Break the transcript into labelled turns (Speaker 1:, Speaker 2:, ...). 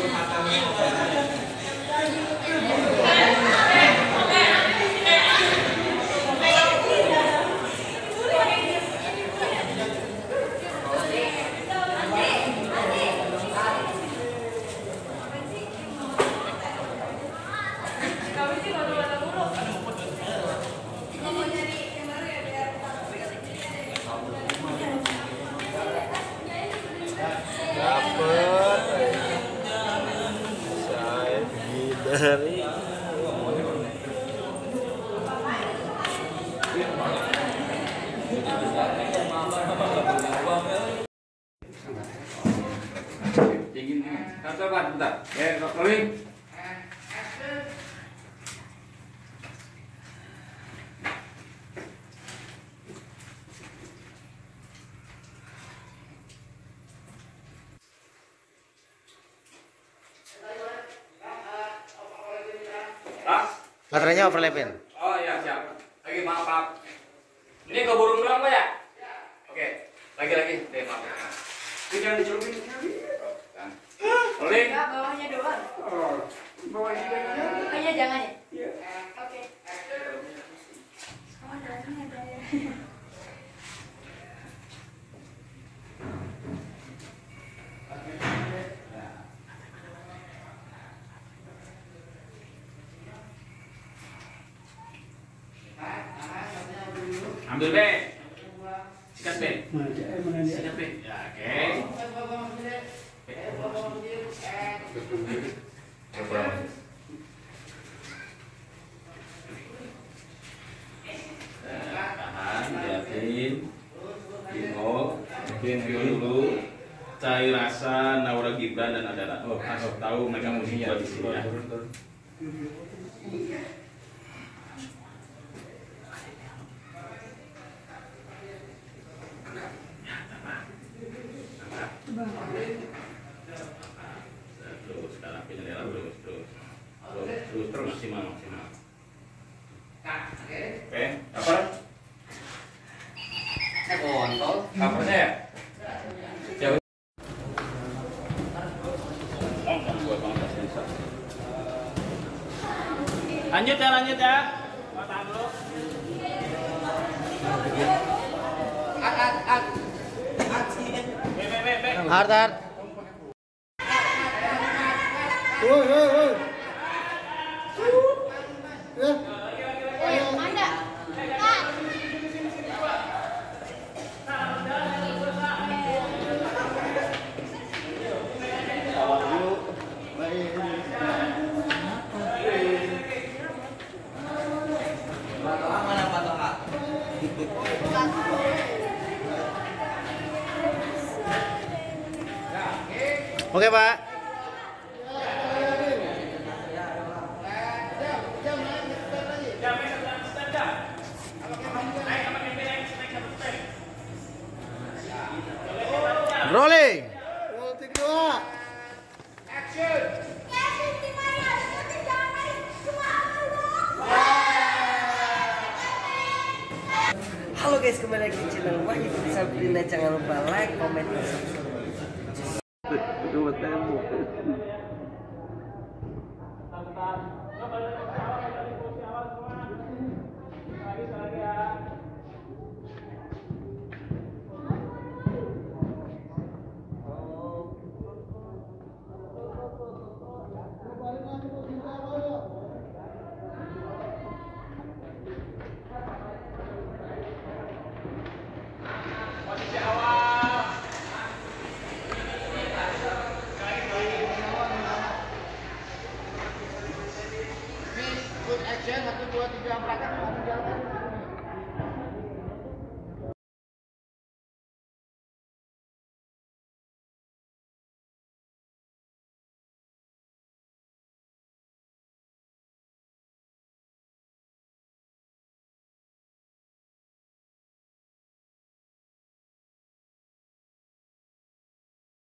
Speaker 1: Dari
Speaker 2: bentar. Rolling.
Speaker 1: baterainya overlapping.
Speaker 2: Oh iya siap. Lagi maaf. Ini keburu doang Pak ya? Oke. Lagi. Deh maaf. Ini jangan dicelupin. Rolling.
Speaker 3: Enggak, bawahnya doang.
Speaker 2: Oh, bawahnya doang.
Speaker 3: Oh iya jangan ya?
Speaker 2: Iya.
Speaker 3: Oke. Oh, dalamnya ada ya.
Speaker 2: Ambil B. Sikat B. Sikat B. Ya, oke. Tahan, liatin. Bingo. Bikin dulu. Cai rasa Naura Gibran dan Adara. Oh, tahu mereka musik juga di sini ya. Terus sekarang penyelera terus maksimal. Oke, apa? Kontol. Covernya ya? Jauh. Lanjut ya. Tahan dulu.
Speaker 1: Art. Woi.
Speaker 3: Manda.
Speaker 1: Oke, Pak. Rolling. Roll 3, 2.
Speaker 3: Action.
Speaker 4: Halo guys, kembali lagi di channel Wahyu Sabrina. Jangan lupa like, comment, dan subscribe.
Speaker 2: Posisi awal.